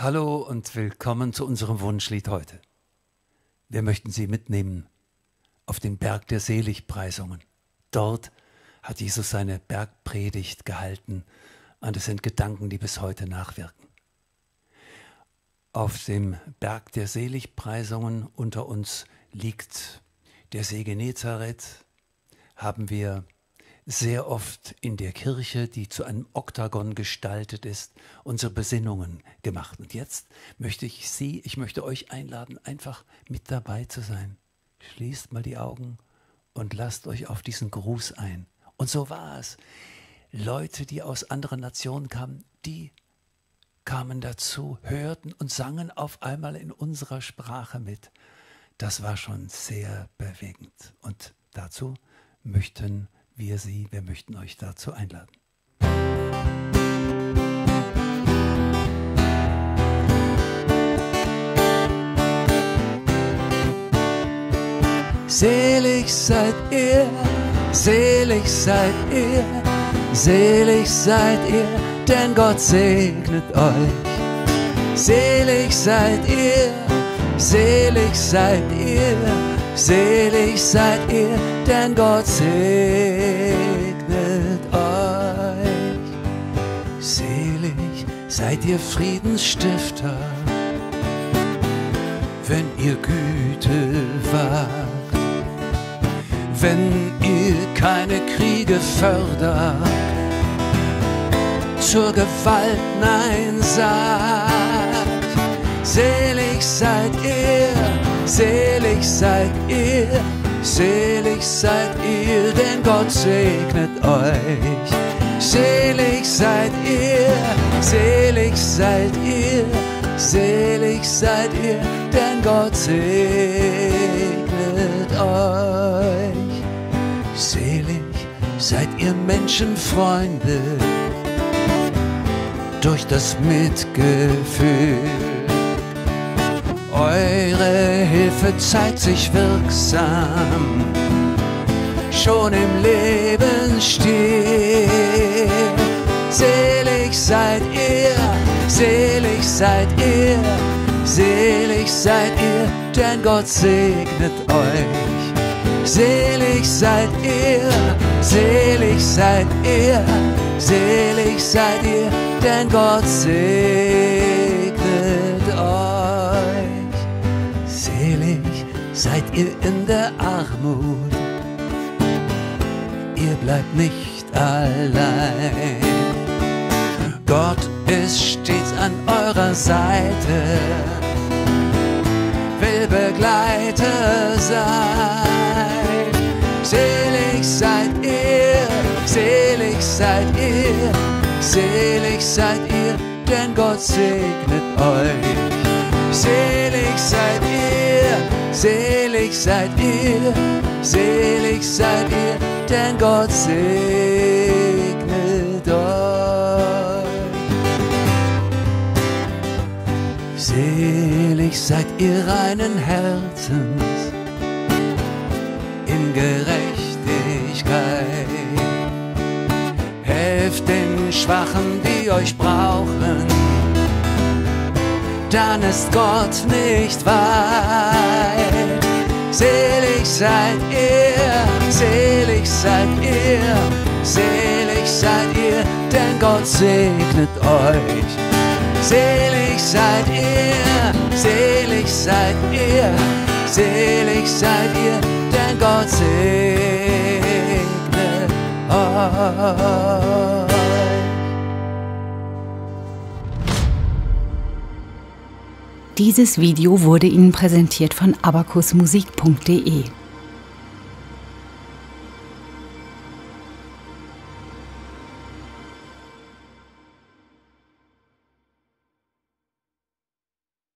Hallo und willkommen zu unserem Wunschlied heute. Wir möchten Sie mitnehmen auf den Berg der Seligpreisungen. Dort hat Jesus seine Bergpredigt gehalten und es sind Gedanken, die bis heute nachwirken. Auf dem Berg der Seligpreisungen unter uns liegt der See Genezareth, haben wir sehr oft in der Kirche, die zu einem Oktagon gestaltet ist, unsere Besinnungen gemacht. Und jetzt möchte ich möchte euch einladen, einfach mit dabei zu sein. Schließt mal die Augen und lasst euch auf diesen Gruß ein. Und so war es. Leute, die aus anderen Nationen kamen, die kamen dazu, hörten und sangen auf einmal in unserer Sprache mit. Das war schon sehr bewegend. Und dazu möchten wir möchten euch dazu einladen. Selig seid ihr, selig seid ihr, selig seid ihr, denn Gott segnet euch. Selig seid ihr, selig seid ihr, selig seid ihr, denn Gott segnet euch. Selig seid ihr Friedensstifter, wenn ihr Güte wagt, wenn ihr keine Kriege fördert, zur Gewalt Nein sagt. Selig seid ihr, selig seid ihr, selig seid ihr, denn Gott segnet euch. Selig seid ihr, selig seid ihr, selig seid ihr, denn Gott segnet euch. Selig seid ihr Menschenfreunde durch das Mitgefühl. Eure Hilfe zeigt sich wirksam, schon im Lebensstil. Selig seid ihr, selig seid ihr, selig seid ihr, denn Gott segnet euch. Selig seid ihr, selig seid ihr, selig seid ihr, denn Gott segnet euch. Selig seid ihr in der Armut, ihr bleibt nicht allein. Gott ist stets an eurer Seite, will Begleiter sein. Selig seid ihr, selig seid ihr, selig seid ihr, denn Gott segnet euch. Selig seid ihr, selig seid ihr, selig seid ihr, denn Gott segnet euch. Selig seid ihr reinen Herzens in Gerechtigkeit. Helft den Schwachen, die euch brauchen, dann ist Gott nicht weit. Selig seid ihr, selig seid ihr, selig seid ihr, denn Gott segnet euch. Selig seid ihr, selig seid ihr, selig seid ihr, denn Gott segnet euch. Dieses Video wurde Ihnen präsentiert von abacusmusik.de.